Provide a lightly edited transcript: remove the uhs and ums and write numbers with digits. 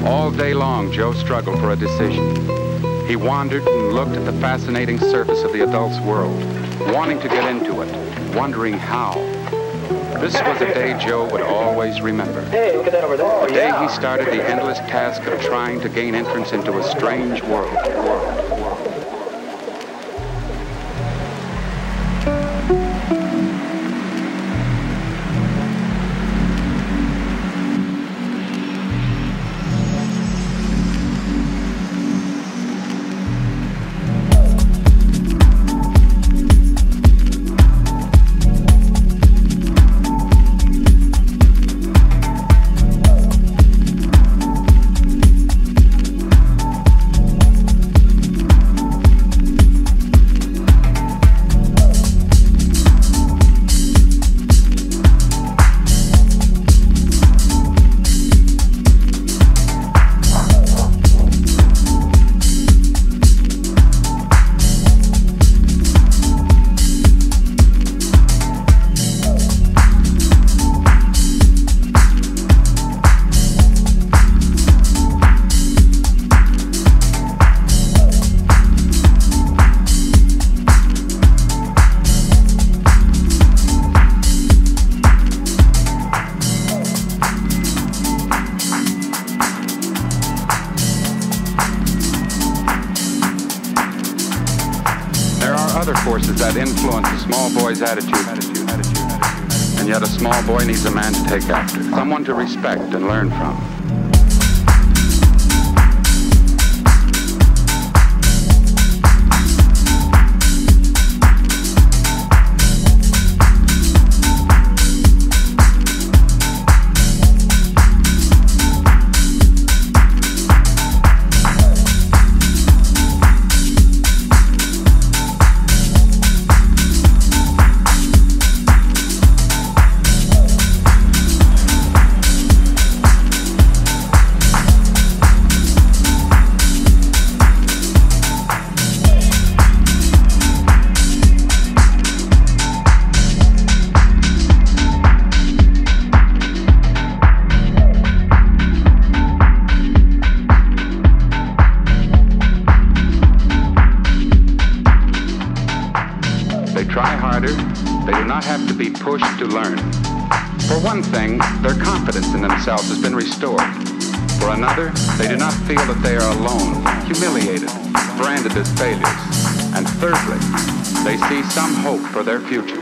All day long, Joe struggled for a decision. He wandered and looked at the fascinating surface of the adult's world, wanting to get into it, wondering how. This was a day Joe would always remember. Hey, look at that over there. The day he started the endless task of trying to gain entrance into a strange world. Other forces that influence a small boy's attitude. And yet a small boy needs a man to take after, someone to respect and learn from. Try harder, they do not have to be pushed to learn. For one thing, their confidence in themselves has been restored. For another, they do not feel that they are alone, humiliated, branded as failures. And thirdly, they see some hope for their future.